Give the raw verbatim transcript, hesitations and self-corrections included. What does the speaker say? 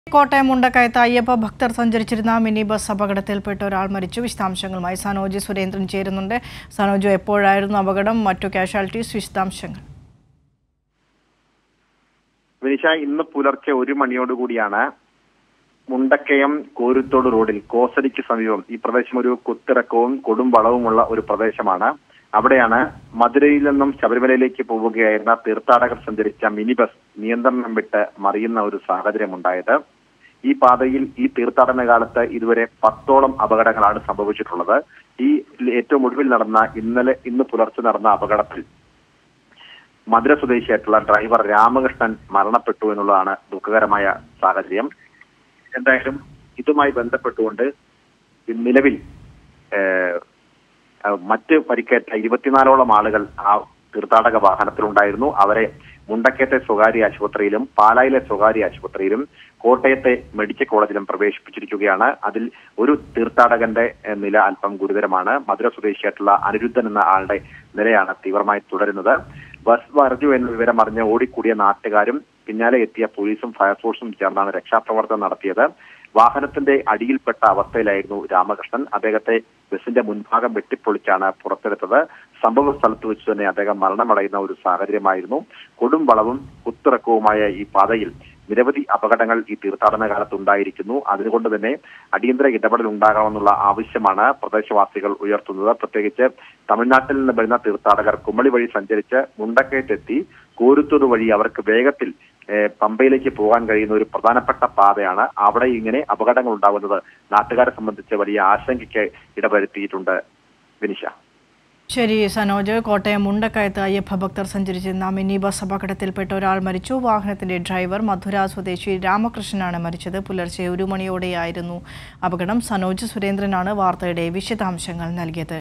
കോട്ടയം മുണ്ടക്കയത്ത് അയ്യപ്പ ഭക്തർ സഞ്ചരിച്ചിരുന്ന mini bus അപകടത്തിൽപ്പെട്ട ഒരാൾ മരിച്ചു. വിശദാംശങ്ങളുമായി സനോജ് സുരേന്ദ്രൻ ചേരുന്നുണ്ട്. സനോജ്, എപ്പോഴായിരുന്നു അപകടം? മറ്റു കാഷ്വാലിറ്റീസ് വിശദാംശങ്ങൾ. വിനിഷ, ഇന്ന് പുലർച്ചെ ഒരു മണിയോടുകൂടിയാണ് മുണ്ടക്കയം കോരുത്തോട് റോഡിൽ കോസരിക്ക് സമീപം, ഈ പ്രദേശം ഒരു കുത്തിറക്കവും കൊടും വളവുമുള്ള ഒരു പ്രദേശമാണ്. അവിടെയാണ് മധുരയിൽ നിന്നും ശബരിമലയിലേക്ക് പോവുകയായിരുന്ന തീർത്ഥാടകർ സഞ്ചരിച്ച മിനി ബസ് നിയന്ത്രണം വിട്ട് മറിയുന്ന ഒരു സാഹചര്യമുണ്ടായത്. ഈ പാതയിൽ ഈ തീർത്ഥാടന കാലത്ത് ഇതുവരെ പത്തോളം അപകടങ്ങളാണ് സംഭവിച്ചിട്ടുള്ളത്. ഈ ഏറ്റവും ഒടുവിൽ നടന്ന ഇന്നലെ ഇന്ന് പുലർച്ചെ നടന്ന അപകടത്തിൽ മധുര സ്വദേശിയായിട്ടുള്ള ഡ്രൈവർ രാമകൃഷ്ണൻ മരണപ്പെട്ടു എന്നുള്ളതാണ് ദുഃഖകരമായ സാഹചര്യം. എന്തായാലും ഇതുമായി ബന്ധപ്പെട്ടുകൊണ്ട് നിലവിൽ മറ്റ് പരിക്കേറ്റ ഇരുപത്തിനാലോളം ആളുകൾ ആ തീർത്ഥാടക വാഹനത്തിലുണ്ടായിരുന്നു. അവരെ മുണ്ടക്കയത്തെ സ്വകാര്യ ആശുപത്രിയിലും പാലായിലെ സ്വകാര്യ ആശുപത്രിയിലും കോട്ടയത്തെ മെഡിക്കൽ കോളേജിലും പ്രവേശിപ്പിച്ചിരിക്കുകയാണ്. അതിൽ ഒരു തീർത്ഥാടകന്റെ നില അല്പം ഗുരുതരമാണ്. മധുര സ്വദേശിയായിട്ടുള്ള അനിരുദ്ധൻ എന്ന ആളുടെ നിലയാണ് തീവ്രമായി തുടരുന്നത്. ബസ് മറിഞ്ഞു എന്ന വിവരം അറിഞ്ഞ് ഓടിക്കൂടിയ നാട്ടുകാരും പിന്നാലെ എത്തിയ പോലീസും ഫയർഫോഴ്സും ചേർന്നാണ് രക്ഷാപ്രവർത്തനം നടത്തിയത്. വാഹനത്തിന്റെ അടിയിൽപ്പെട്ട അവസ്ഥയിലായിരുന്നു രാമകൃഷ്ണൻ. അദ്ദേഹത്തെ ബസിന്റെ മുൻഭാഗം വെട്ടിപ്പൊളിച്ചാണ് പുറത്തെടുത്തത്. സംഭവ സ്ഥലത്ത് വെച്ച് തന്നെ അദ്ദേഹം മരണമടയുന്ന ഒരു സാഹചര്യമായിരുന്നു. കൊടും വളവും കുത്തിറക്കവുമായ ഈ പാതയിൽ നിരവധി അപകടങ്ങൾ ഈ തീർത്ഥാടന കാലത്ത് ഉണ്ടായിരിക്കുന്നു. അതുകൊണ്ട് തന്നെ അടിയന്തര ഇടപെടൽ ഉണ്ടാകണമെന്നുള്ള ആവശ്യമാണ് പ്രദേശവാസികൾ ഉയർത്തുന്നത്. പ്രത്യേകിച്ച് തമിഴ്നാട്ടിൽ നിന്ന് വരുന്ന തീർത്ഥാടകർ കുമളി വഴി സഞ്ചരിച്ച് മുണ്ടക്കയത്തെത്തി കോരുത്തോട് വഴി അവർക്ക് വേഗത്തിൽ പമ്പയിലേക്ക് പോകാൻ കഴിയുന്ന ഒരു പ്രധാനപ്പെട്ട പാതയാണ്. അവിടെ ഇങ്ങനെ അപകടങ്ങൾ ഉണ്ടാകുന്നത് നാട്ടുകാരെ സംബന്ധിച്ച് വലിയ ആശങ്കയ്ക്ക് ഇടവരുത്തിയിട്ടുണ്ട്. വിനിഷ. ശരി സനോജ്, കോട്ടയം മുണ്ടക്കയത്ത് അയ്യപ്പ ഭക്തർ സഞ്ചരിച്ചിരുന്ന മിനി ബസ് അപകടത്തിൽപ്പെട്ട ഒരാൾ മരിച്ചു. വാഹനത്തിന്റെ ഡ്രൈവർ മധുര സ്വദേശി രാമകൃഷ്ണനാണ് മരിച്ചത്. പുലർച്ചെ ഒരു മണിയോടെയായിരുന്നു അപകടം. സനോജ് സുരേന്ദ്രനാണ് വാർത്തയുടെ വിശദാംശങ്ങൾ നൽകിയത്.